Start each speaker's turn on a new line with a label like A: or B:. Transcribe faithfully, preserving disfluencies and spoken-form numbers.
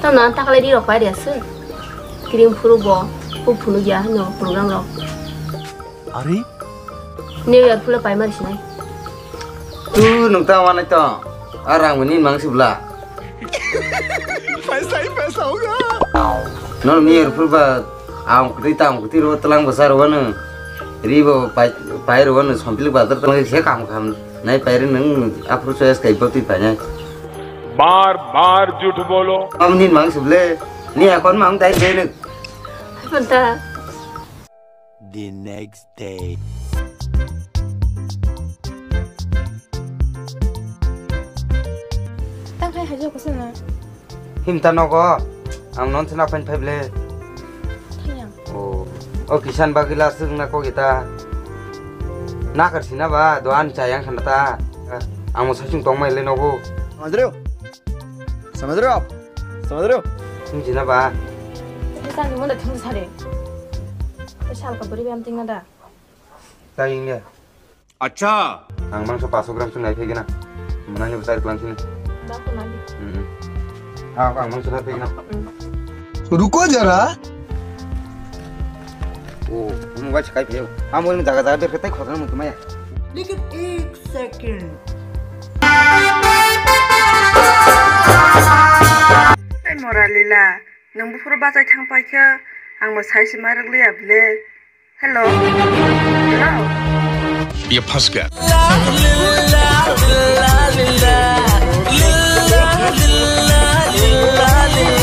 A: Tanah tak lagi di rokai dia sen. Kirim puru bo, puru punu dia no program rok.
B: Ari?
A: New Year pula pai mari sini.
C: Tu nungta mana itu? Arang ini mang sebelah.
B: Paisa paisa hoga.
C: Nol New Year pula, am kita am kita ro telang besar wana. Ribo pai pai ro wana sambil bazar telang saya kam kam. Nai pai neng approach saya skai bukti banyak.
D: बार बार झूठ बोलो
C: हम नींद मांग सुबले नी acorn मांग ताई बेने
A: Bentar.
B: The next day.
E: Tang hai hajo ko sana.
C: हिम तनो को हम नॉन सना पन फेबले
E: Thayang.
C: ओ ओ किसान बागिला सुंग ना को गिता ना करसिना बा दोआन चायांग खनता आमो सचिन तोंग माइले नगो
B: समझ रहे हो समझ रहे हो आप समझ रहे हो
C: तुम जिना बा
E: Kita ni mana thang sare. Pesal ka beri bam tinggal dah.
C: ताइंग ने
D: अच्छा
C: आंग मांग सो पाँच सौ ग्राम सुन नाइ फेगिना मनाने besar kelang sini
E: Dah ko nanti.
C: हम्म हां आंग मांग सुन फेगिना
B: रुको जरा
C: ओ हम वाच काय फेयो हम बोलने जागा जागा बेर कतै खोदन म तुम्हाया
F: लेकिन एक second
G: Hey Mora Lila, nang bufur bazai thang pai kya, ang masai si marak liya bile. Hello, hello.
D: ये फंस गया
F: ला ला ला ला ला ला ला ला